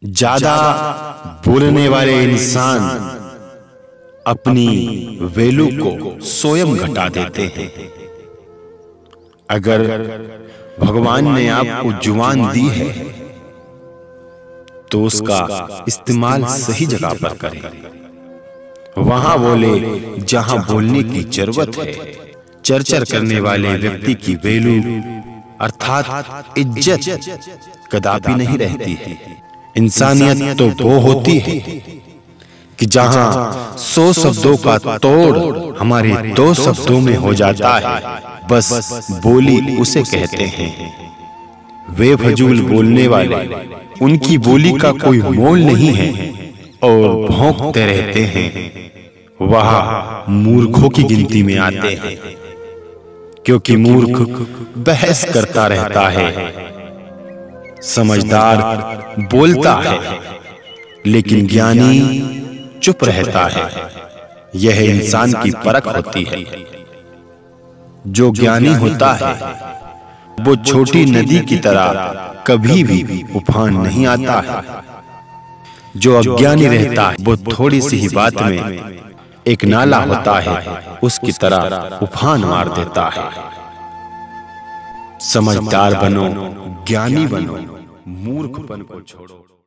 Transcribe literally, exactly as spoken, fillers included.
ज्यादा बोलने वाले इंसान अपनी वैल्यू को स्वयं घटा देते हैं। अगर भगवान ने आपको जुबान दी है तो उसका इस्तेमाल सही जगह पर करें, वहां बोले जहां बोलने की जरूरत है। चर्चा करने वाले व्यक्ति की वैल्यू अर्थात इज्जत कदापि नहीं रहती है। इंसानियत तो वो होती है कि जहां सौ शब्दों का तोड़ हमारे दो शब्दों में हो जाता है, बस बोली उसे कहते हैं। वे फजूल बोलने वाले, उनकी बोली का कोई मोल नहीं है और भौंकते रहते हैं, वह मूर्खों की गिनती में आते हैं। क्योंकि मूर्ख बहस करता रहता है, समझदार बोलता है, लेकिन ज्ञानी चुप रहता है। यह इंसान की परख होती है। जो ज्ञानी होता है वो छोटी नदी की तरह कभी भी उफान नहीं आता है। जो अज्ञानी रहता है वो थोड़ी सी ही बात में एक नाला होता है, उसकी तरह उफान मार देता है। समझदार बनो, ज्ञानी बनो, मूर्खपन को छोड़ो।